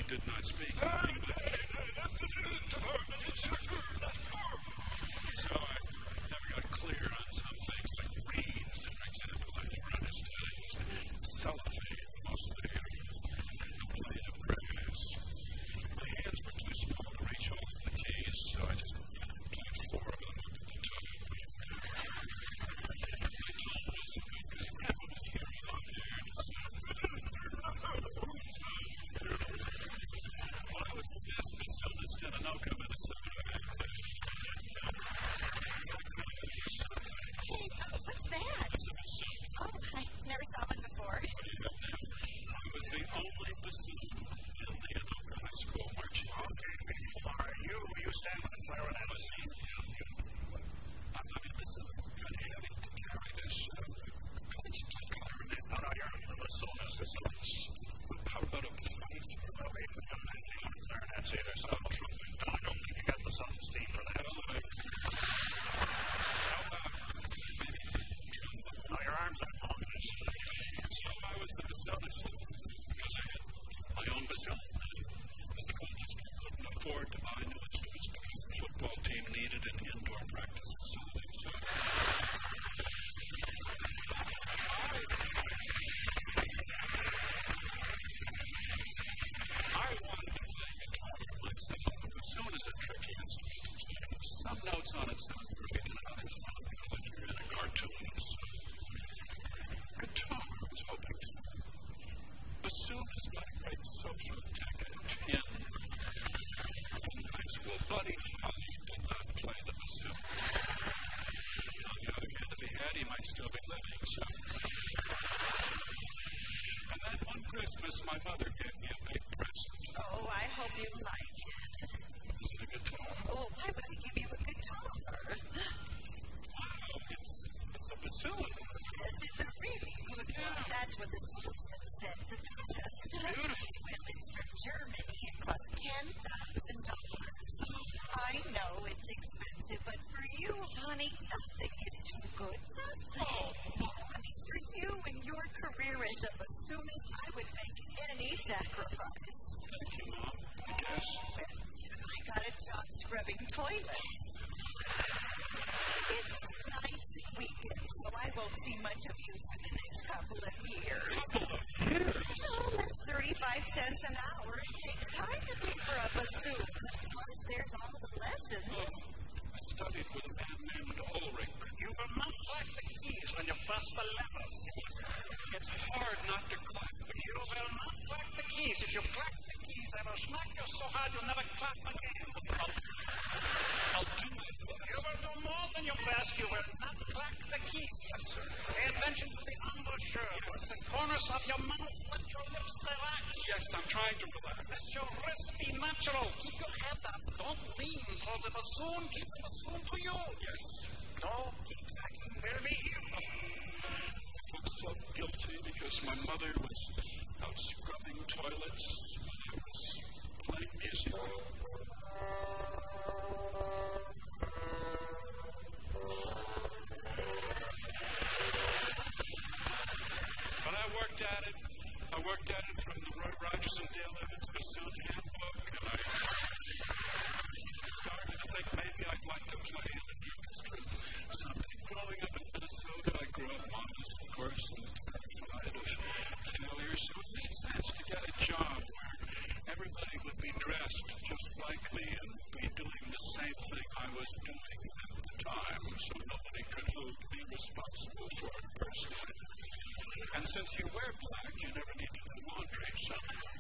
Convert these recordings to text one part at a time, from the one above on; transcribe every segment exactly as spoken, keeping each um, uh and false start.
did not speak English. So I never got clear on some things like reeds, for example. I never understood it. Cellophane, mostly a blade of grass. My hands were too small to reach all of the keys, so I just played four of them up at the top. My tone wasn't good because Grandpa was hearing off there. Well, I was the best bassoonist in Anoka, Minnesota. Hey, uh, what's that? Oh, I never saw one before. What do you have now? I was the only bassoon in the Anoka High School marching. Okay, all right, you, you stand with the clarinet. I mean, this is kind of heavy to carry this uh, clarinet. No, no, you're the bassoonist. How about a fife? Well, we haven't done anything on clarinets either, so I don't think you got the self-esteem for that. Well, uh, maybe trombone. No, your arms aren't long enough. So I was the bassoonist because I had my own bassoon. The school district couldn't afford to buy new instruments because the football team needed an indoor practice facility. So I wanted to play guitar myself. The bassoon is a tricky instrument. Some notes on it sound great, and others sound like you're in a cartoon. Guitar I was hoping for. Bassoon is not a great social ticket in, in high school. Buddy Holly did not play the bassoon. On the other hand, if he had, he might still be living. So. And then one Christmas, my mother gave me a big present. Oh, I hope you like it. Is it a guitar? Oh, why would I give you a guitar? Wow, it's, it's a bassoon. Yes, it's a really good one. That's what the salesman said. The best. Beautiful. Well, it's from Germany. It costs ten thousand dollars. I know it's expensive, but for you, honey, nothing is too good. Nothing. Oh, Honey, for you and your career as a bassoonist, I would make any sacrifice. thank you, Mom. I guess. Well, I got a job scrubbing toilets. It's nights and weekends, so I won't see much of you for the next couple of years. Couple of years. Oh, that's thirty-five cents an hour. It takes time to pay for a bassoon. Plus, there's all the lessons. I studied with a man named Ulrich. You will not clap the keys when you press the levers. It's hard not to clap. You will not clap the keys. If you clap the keys, I will smack you so hard you'll never clap again. I'll, I'll do my best. You will do more than your best. You will not clap the keys. Yes, sir. Pay attention to the embouchure. With the corners of your mouth, let your lips relax. Yes, I'm trying to relax. Let your wrist be natural. Keep your head up. Don't lean toward the bassoon. Keep the bassoon to you. Yes. No, keep tracking. Will be here. I felt so guilty because my mother was out scrubbing toilets when I was playing music. But I worked at it. I worked at it from the Roy Rogers and Dale Evans Bassoon Handbook, and I started to think maybe I'd like to play in an orchestra someday. Growing up in Minnesota, I grew up modest, of course, and terrified of failure, so it made sense to get a job where everybody would be dressed just like me and be doing the same thing I was doing at the time, so nobody could hold me responsible for it personally. And since you wear black, you never need to do laundry, so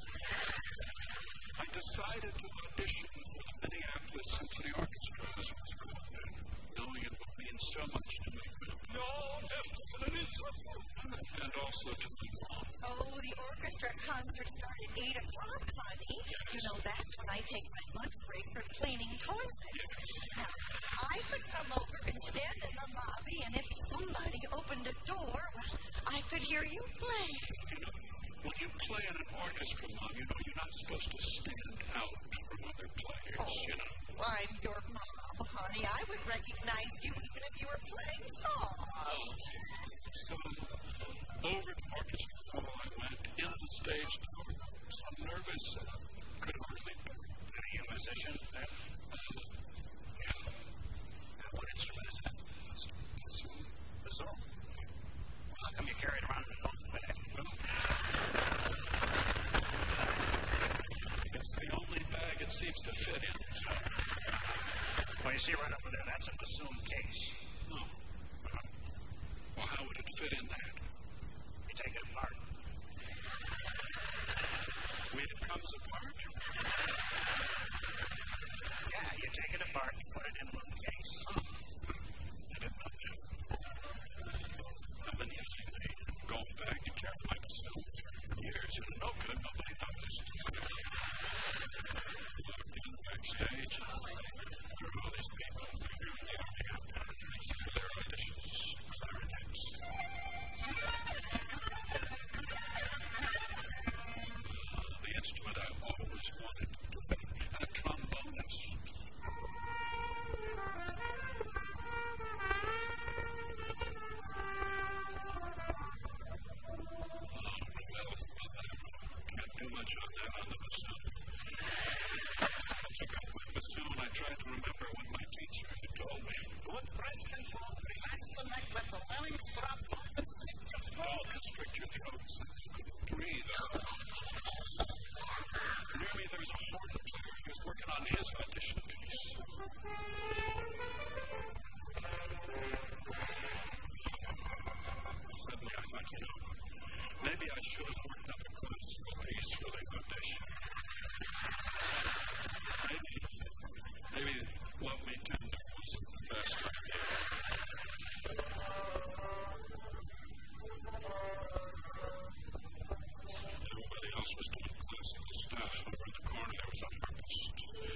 I decided to audition for the Minneapolis Symphony Orchestra as it was called then, knowing it would mean so much to me. No, an interview. And also to my mom. Oh, the orchestra concert starts at eight o'clock, honey. You know, that's when I take my lunch break for cleaning toilets. Now, I could come over and stand in the lobby, and if somebody opened a door, well, I could hear you play. You know, when you play in an orchestra, Mom, you know you're not supposed to stand out from other players, oh, you know. I'm your mom, honey. I would recognize you even if you were playing soft. So, over to orchestra hall I went, in the stage door, so nervous, I see right over there, that's a bassoon case. Oh. Uh, well, how would it fit in that? You take it apart. When it comes apart? Yeah, you take it apart and put it in a little case. Oh. I didn't know that. I've been using the golf bag to carry my bassoon for years, and no good, nobody noticed. Backstage, there are all these people here in the Army outfits for their auditions, clarinets. Uh, the instrument I've always wanted to be a trombonist. Oh, that was fun. Can't do much on that on the bassoon. I took out my bassoon. I tried to remember what my teacher had told me. Good president will relax the neck, let the larynx drop, don't constrict your throat. Don't constrict your throat so you couldn't breathe. Near me there was a horn player who was working on his audition piece. Suddenly I thought, you know, maybe I should have worked up a classical piece for the audition. Maybe, maybe Love Me Tender wasn't the best idea. Everybody else was doing classical stuff. Over in the corner there was a harpist.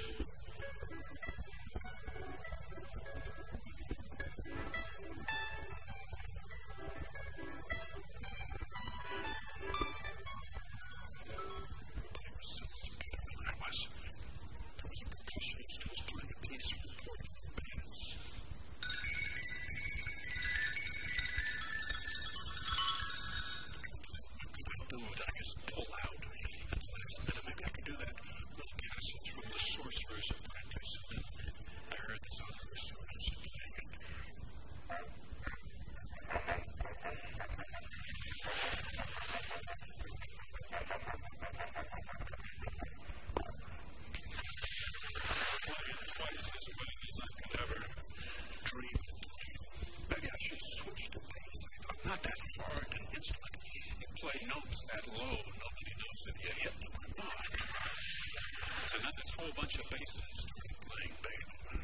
That low, nobody knows if you hit them or not. And then this whole bunch of basses started playing Beethoven.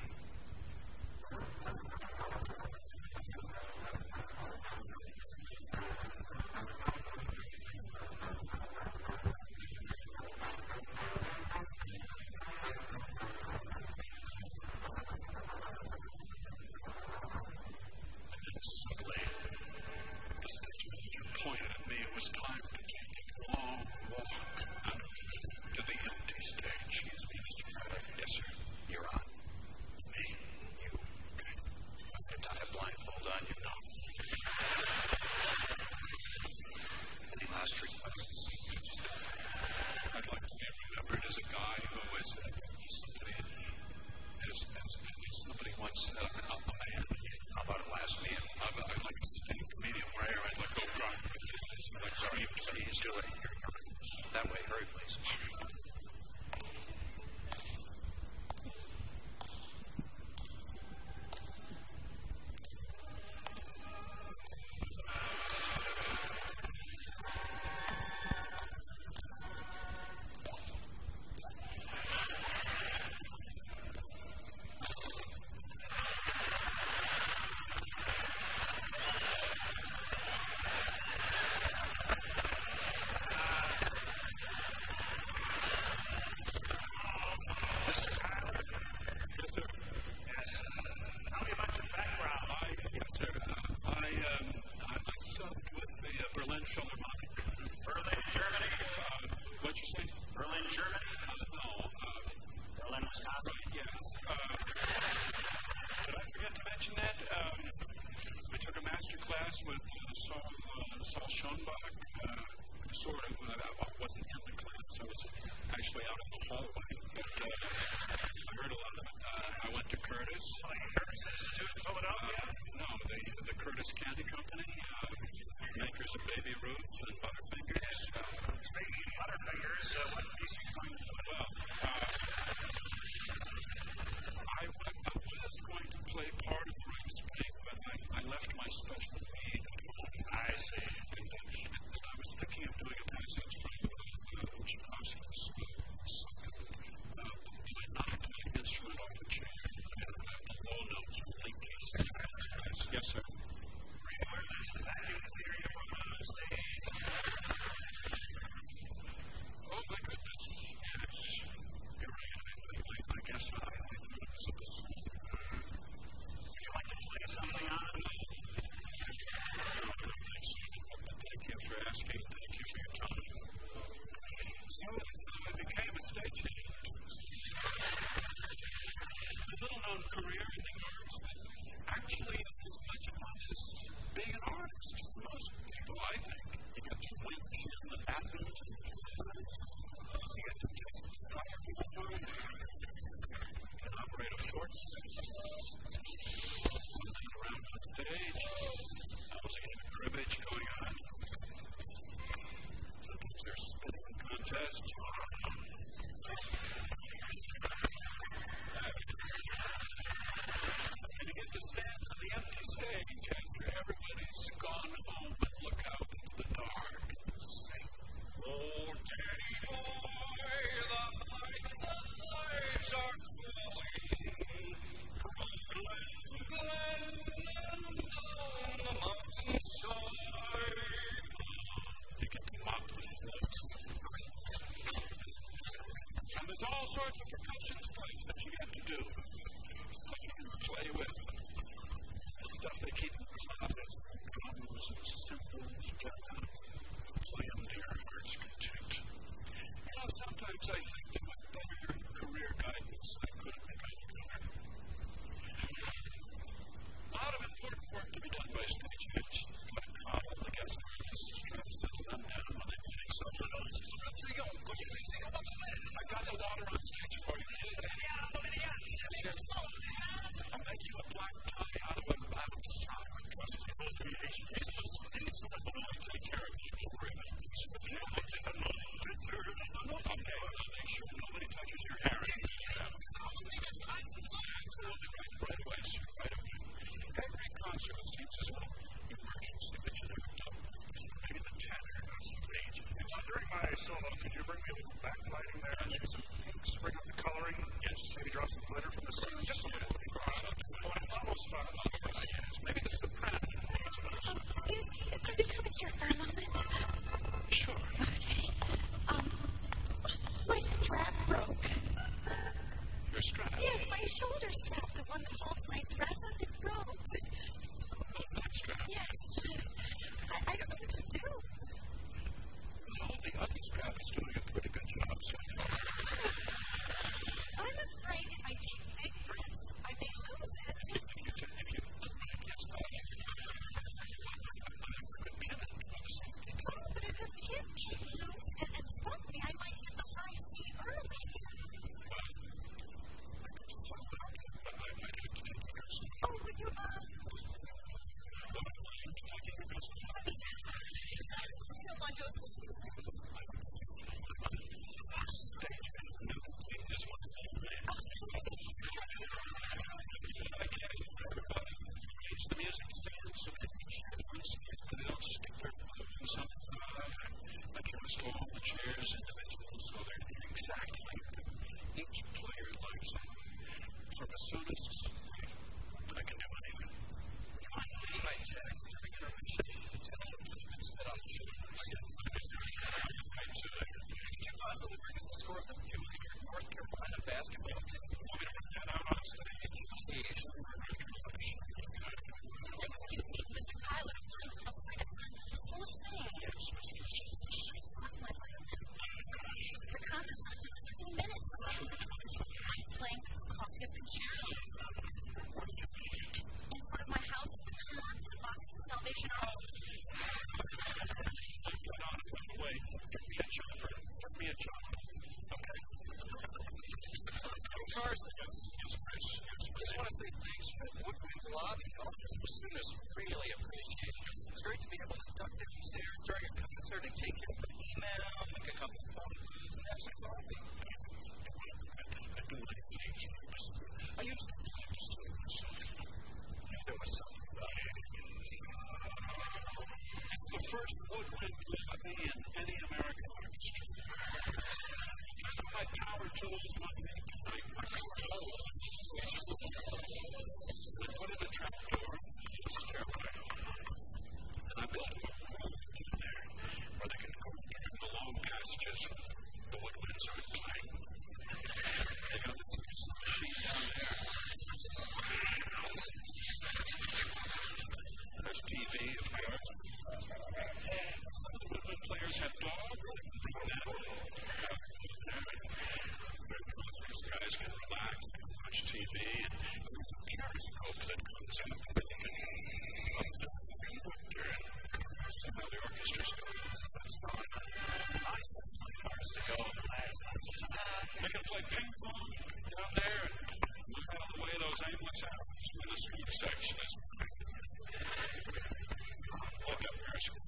And then suddenly, the stage manager pointed at me. It was time to long walk out to the empty stage. Excuse me, Mister Craddock. Yes, sir. You're on. Me? You. Okay. I'm going to tie a blindfold on you now. Any last requests? I'd like to be remembered as a guy who was uh, somebody, as, as, as somebody once, uh, a man. How about a last meal? I'd, I'd like a steak, medium rare. I'd like au gratin. Like sorry, sorry, he's still here. That way, hurry, please. Actually out in the hallway, but uh, I heard a lot of it. Uh, I went to Curtis. Oh, Curtis Institute in Philadelphia? Uh, no, the, the Curtis Candy Company, uh, makers of Baby Ruth and Butterfingers. Uh, Baby Butterfingers? Uh, what piece are you going to do? Well, uh, I went, I was just my special need. I see. And, uh, and I was thinking of doing a passage from uh, Tchaikovsky's uh, second, uh, I knocked my instrument off the chair, and uh, the low notes really came. Yes, sir. Oh, my goodness. Yes. You're right. I, I guess I, I thought it was a bassoon. Would you like to play something on it? I don't think so. But thank you for asking. Thank you for your time. So, so I became a stagehand. A little-known career in the arts that actually is as much fun as being an artist for most people, I think. You get to wink in the bathroom. You get to taste the fire. You can operate a force. Running around on stage. I was a game of cribbage going on. Sometimes there's spinning contests. And you get to stand on the empty stage after everybody's gone home and look out into the dark and sing, "Oh, Daddy boy, the lights are falling from glen to glen and down the mountainside." You get to mop the floor. And there's all sorts of percussion stuff that you get to do. Stuff you can play with. Stuff they keep in closets, drums and cymbals, you get to play them there at heart's content. You know, sometimes I think that with better career guidance, I could have become a drummer. A lot of important work to be done by stagehands. But Carl, the guest artist, is trying to settle them down when they take someone else. I got the water on stage for you. I'll make you a black tie out of a battle sock. Trust me, those are the Asian reasons. Someone will really take care of you. Don't worry about it. Okay, I'll make sure nobody touches your hair. Absolutely right, right away, sir, right away. Every concert seems as well emergency that you never done. Maybe the tenor or some rage. During my solo, could you bring me a little backlighting there? Maybe some pinks, bring up the coloring. Yes, maybe drop some glitter from the ceiling. Just a little bit. Maybe the soprano. Um, excuse me, could you come in here for a moment? Sure. Okay. Um, my strap broke. Your strap? Yes, my shoulder strap, the one that holds my dress up, it broke. Oh, that strap? Yes. I, I don't know what to do. Well, the other strap is doing a pretty good job so far. I'm afraid if I take big breaths, I may lose it. If you take, if you, yes, I I'm a good pivot. Oh, but if the pin came loose and, and stuck me, I might hit the high C early. Well, I could slow down, but I might have to take your best. Oh, would you, um... Well, I might have to take your best. I don't want to... This one. I can't even think about it. It's the music stand, so they can hear the one stand, and they don't stick their foot in something. I can install all the chairs individually, so they're exactly like each player likes them. For bassoonists, I can do anything. You might check. It's been on the show. Could you possibly bring us the score of the North Carolina basketball game? Want me to bring that out on stage? Yes. Excuse me, Mister Keillor. I'm afraid I'm not the full thing. Yes, Mister Symphony. Lost my friend. The concert's not just seven minutes. Playing Coffee of Concerto. In front of my house in the Boston Salvation Army. I'm going on and run away. Get me a chopper. Get me a chopper. Okay. Carson, yes, Chris. I just want to say thanks for the woodwind lobby. All this bassoonists really appreciate it. It's great to be able to duck downstairs during a concert and take your email, make a couple of phone calls, and have some coffee. I do like things like this. I used to play bassoon myself. There was something about it. me, of course. Some of the woodwind players had dogs that would bring them out where these guys can relax and watch T V. And there's a periscope that comes out up to the winter. And some of the orchestras go, that's fine. I spent twenty hours to go in the last time. They can play ping pong down there and look out of the way of those aimless hours when the string section is look up periscope.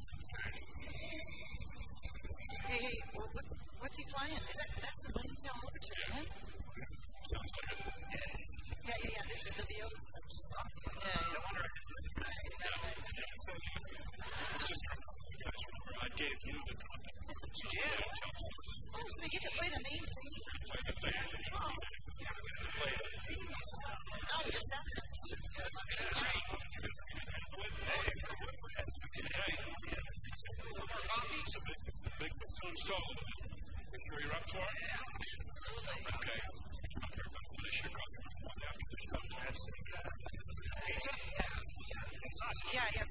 Hey, hey, well, what, what's he playing? Is that that's the Williamstown Orchestra, yeah. right? Sounds like it. Yeah, yeah, yeah. This is the viola. Yeah, yeah. No wonder. So, just remember, I gave you the trumpet parts. Yeah. Oh, so they get to play the main theme? Play the bass. Oh. Play the theme. No, just seven. That's great. Hey, more coffee? It's a big, big bassoon solo. You sure you're up for it? Yeah. Okay. Come up here, but finish your coffee after the show. That's it. Pizza? Yeah, yeah.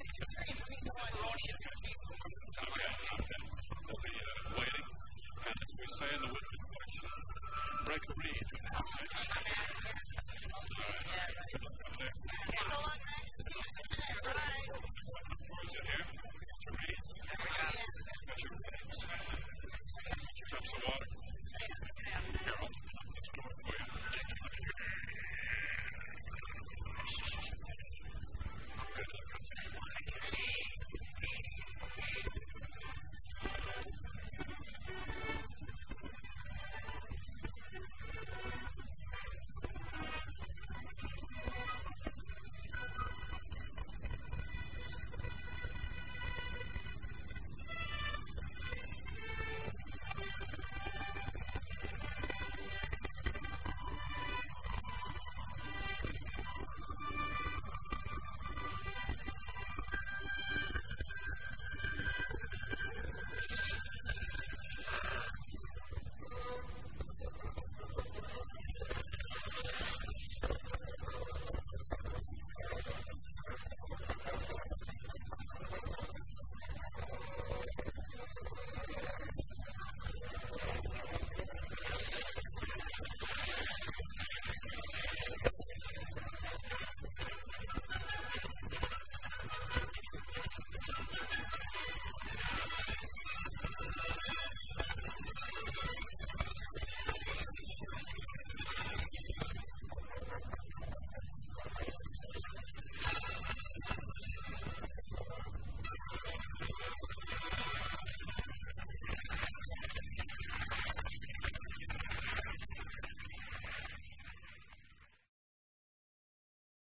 Okay, okay. We'll be uh, waiting. And as we say in the woodwind section, break a reed. All right. All right. Good luck up there. So long, guys. Bye.